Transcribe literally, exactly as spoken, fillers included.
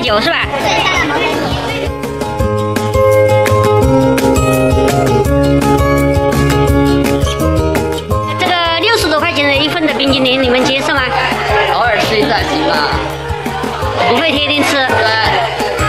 九是吧？这个六十多块钱的一份的冰淇淋，你们接受吗？ 偶尔吃一下行吧。 不会天天吃。 对。